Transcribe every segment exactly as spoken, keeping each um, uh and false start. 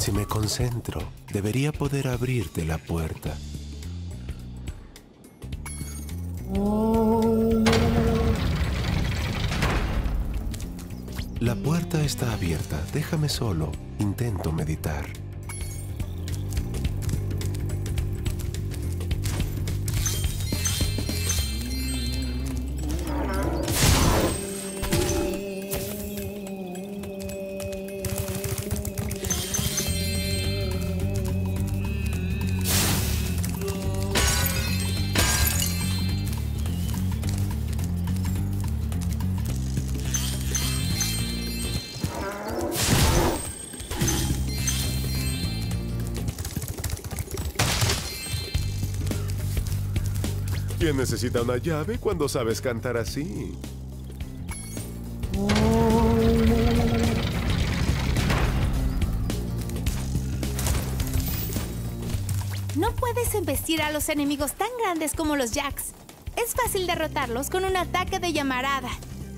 Si me concentro, debería poder abrirte la puerta. La puerta está abierta. Déjame solo. Intento meditar. ¿Quién necesita una llave cuando sabes cantar así? No puedes embestir a los enemigos tan grandes como los Jacks. Es fácil derrotarlos con un ataque de llamarada.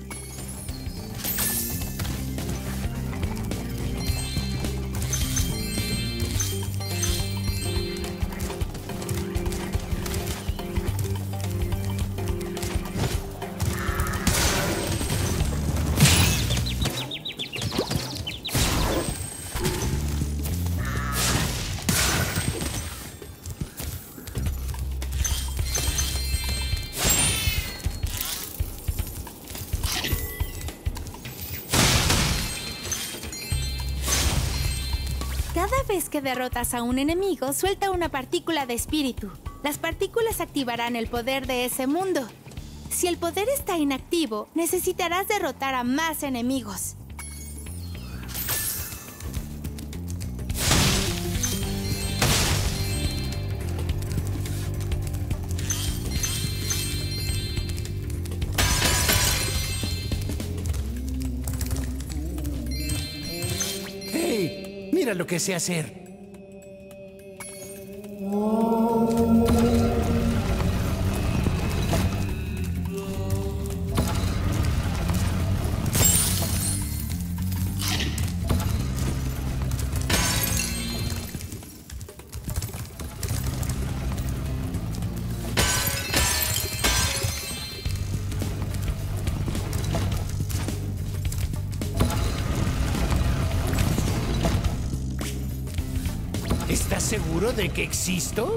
Cada vez que derrotas a un enemigo, suelta una partícula de espíritu. Las partículas activarán el poder de ese mundo. Si el poder está inactivo, necesitarás derrotar a más enemigos. ¡Hey! ¡Mira lo que sé hacer! ¿Estás seguro de que existo?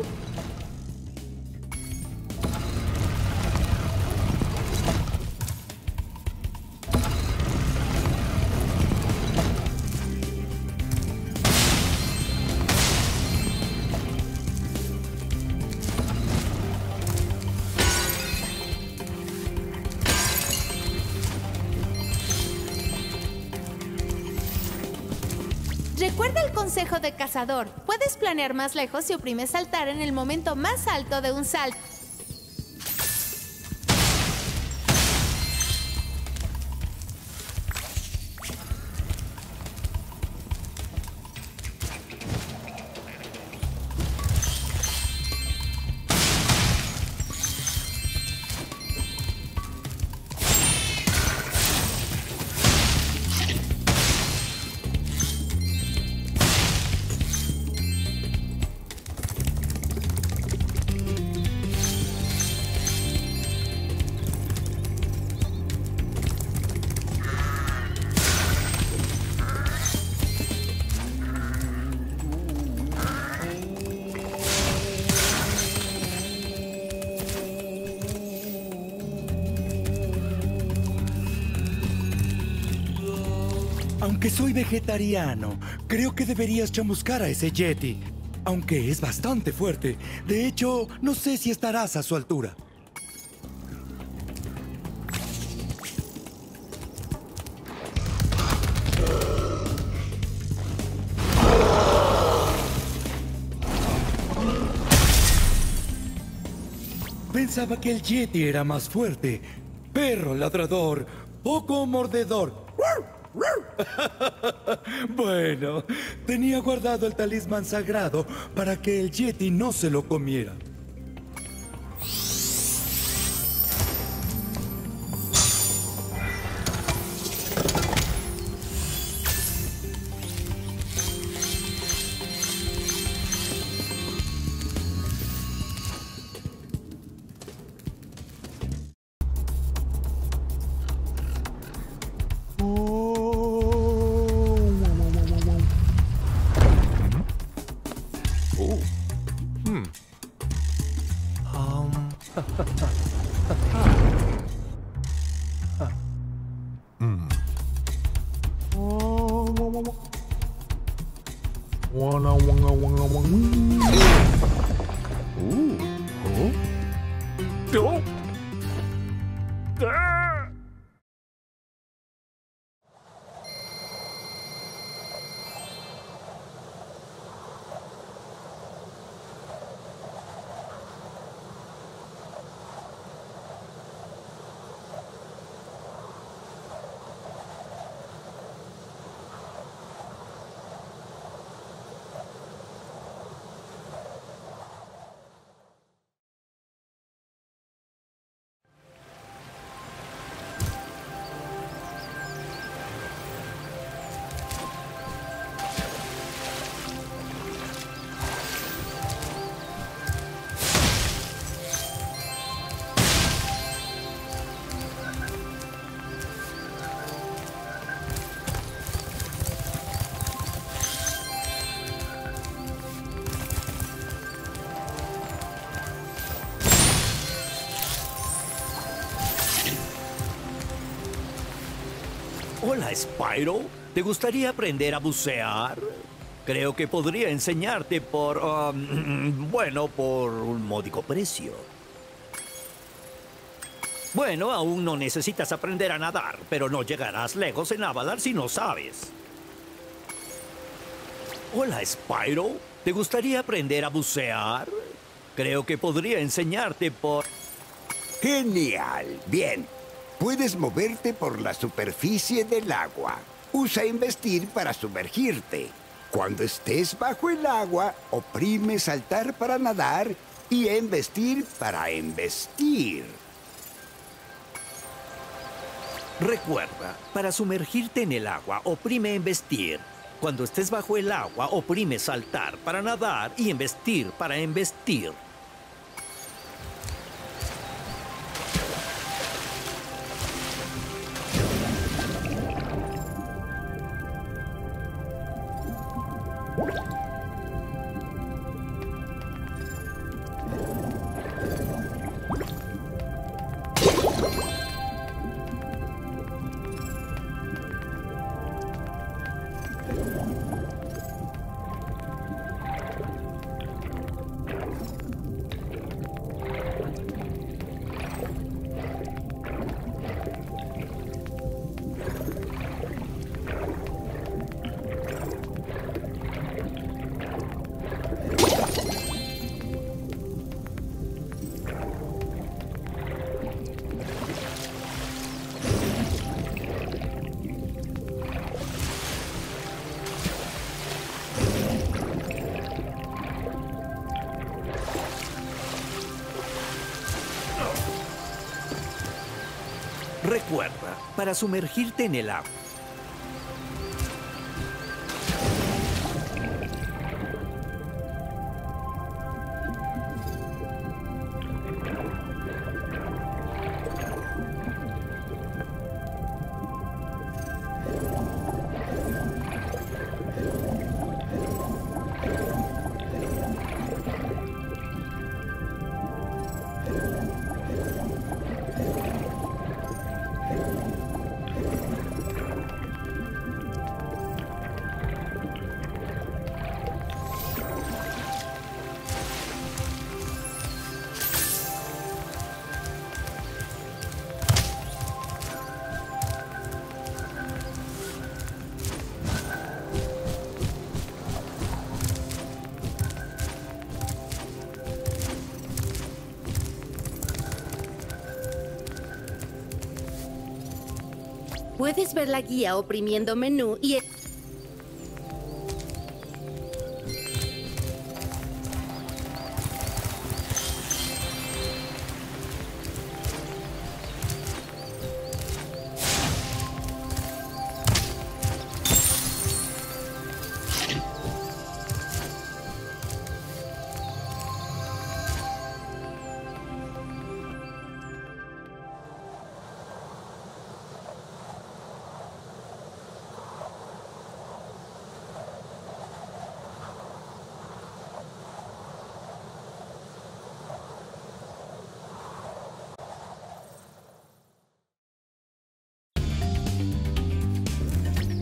Recuerda el consejo de cazador. Puedes planear más lejos si oprimes saltar en el momento más alto de un salto. Aunque soy vegetariano, creo que deberías chamuscar a ese Yeti. Aunque es bastante fuerte. De hecho, no sé si estarás a su altura. Pensaba que el Yeti era más fuerte. Perro ladrador, poco mordedor. Bueno, tenía guardado el talismán sagrado para que el Yeti no se lo comiera. Uh. Hmm. Um. mm. Ooh. Oh. Oh. Ah. Hola, Spyro. ¿Te gustaría aprender a bucear? Creo que podría enseñarte por... um, bueno, por un módico precio. Bueno, aún no necesitas aprender a nadar, pero no llegarás lejos en Avalar si no sabes. Hola, Spyro. ¿Te gustaría aprender a bucear? Creo que podría enseñarte por... Genial. Bien. Puedes moverte por la superficie del agua. Usa investir para sumergirte. Cuando estés bajo el agua, oprime saltar para nadar y embestir para embestir. Recuerda, para sumergirte en el agua, oprime embestir. Cuando estés bajo el agua, oprime saltar para nadar y embestir para embestir. Recuerda, para sumergirte en el agua. Puedes ver la guía oprimiendo menú y...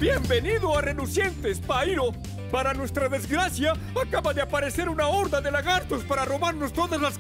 Bienvenido a Reluciente, Spyro. Para nuestra desgracia, acaba de aparecer una horda de lagartos para robarnos todas las...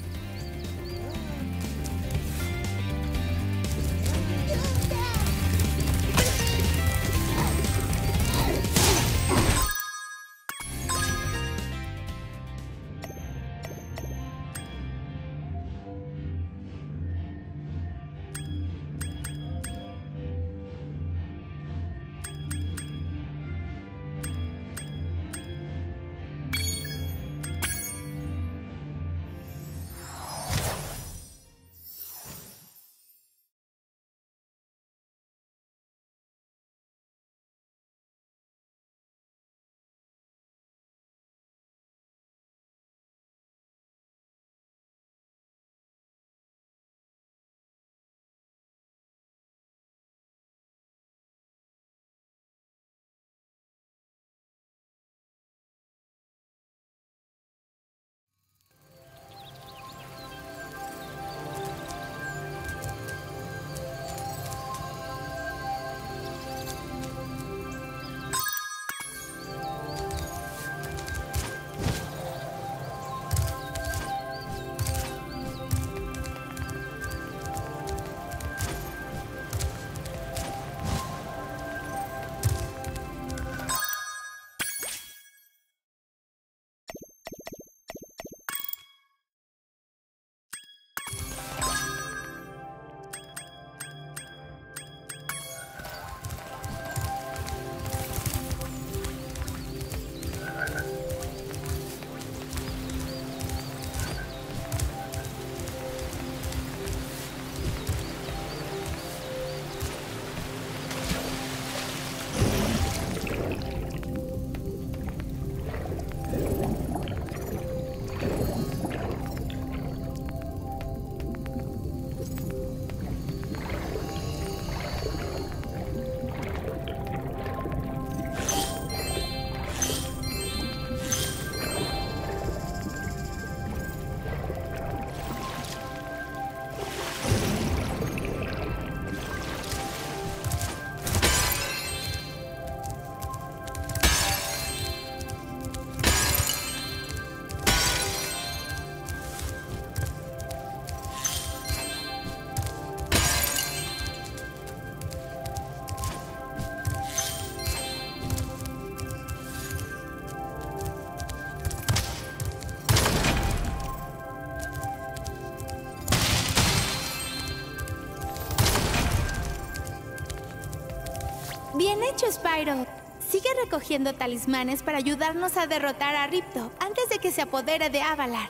Bien hecho, Spyro. Sigue recogiendo talismanes para ayudarnos a derrotar a Ripto antes de que se apodere de Avalar.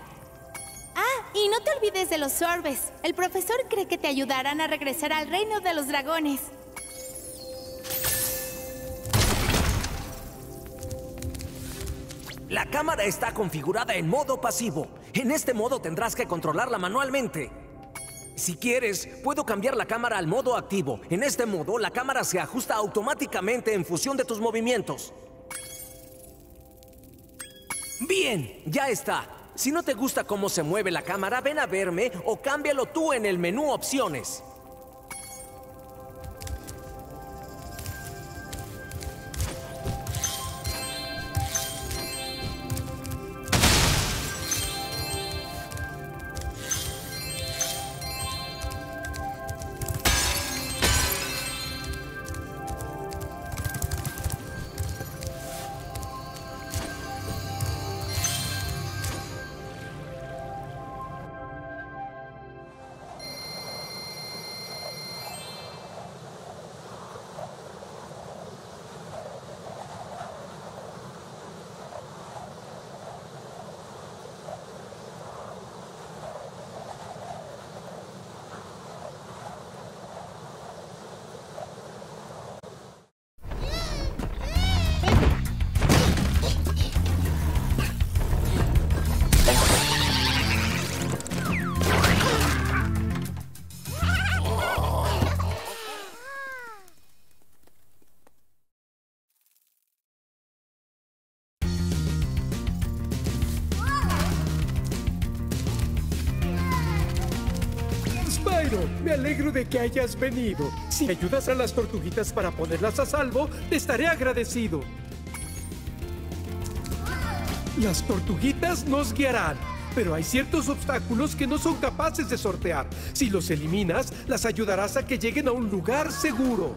Ah, y no te olvides de los orbes. El profesor cree que te ayudarán a regresar al reino de los dragones. La cámara está configurada en modo pasivo. En este modo tendrás que controlarla manualmente. Si quieres, puedo cambiar la cámara al modo activo. En este modo, la cámara se ajusta automáticamente en función de tus movimientos. Bien, ya está. Si no te gusta cómo se mueve la cámara, ven a verme o cámbialo tú en el menú Opciones. Spyro, me alegro de que hayas venido. Si me ayudas a las tortuguitas para ponerlas a salvo, te estaré agradecido. Las tortuguitas nos guiarán, pero hay ciertos obstáculos que no son capaces de sortear. Si los eliminas, las ayudarás a que lleguen a un lugar seguro.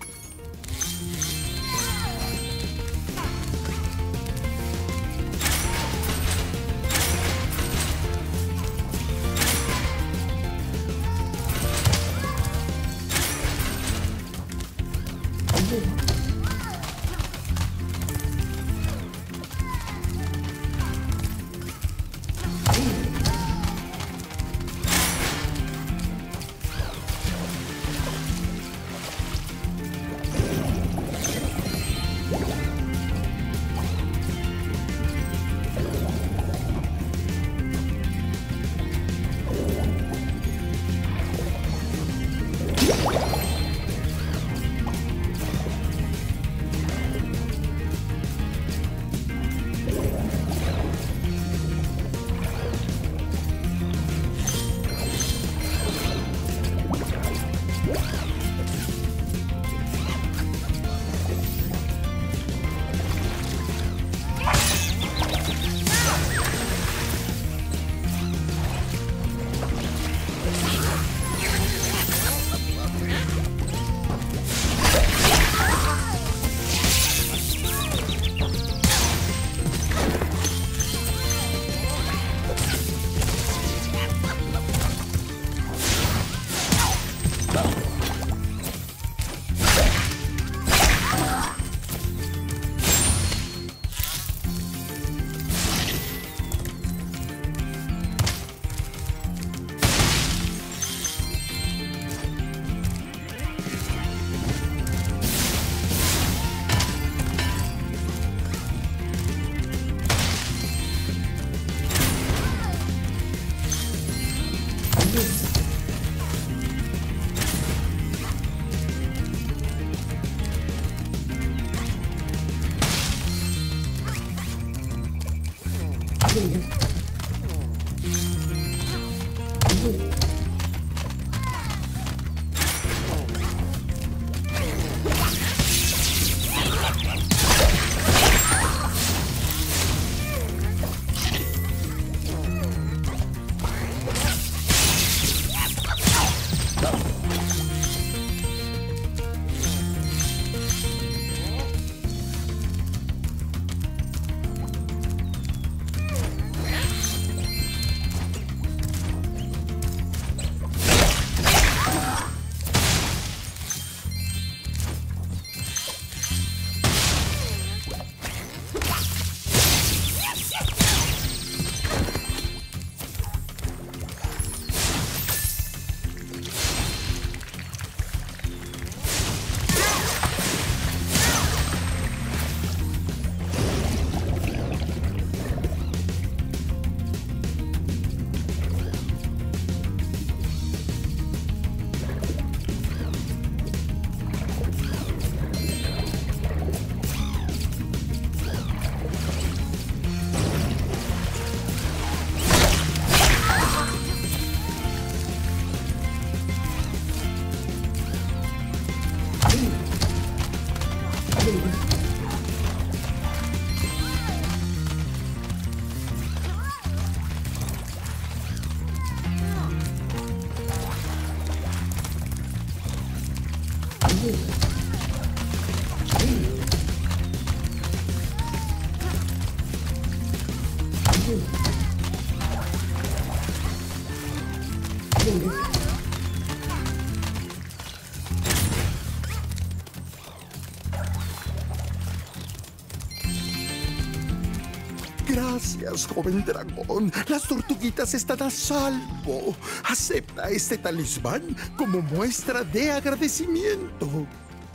Gracias, joven dragón. Las tortuguitas están a salvo. Acepta este talismán como muestra de agradecimiento.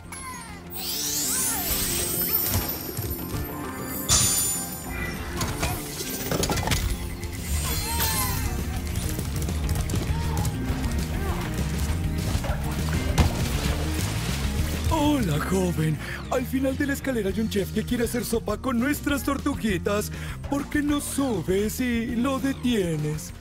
Hola, joven. Al final de la escalera hay un chef que quiere hacer sopa con nuestras tortuguitas. ¿Por qué no subes y lo detienes?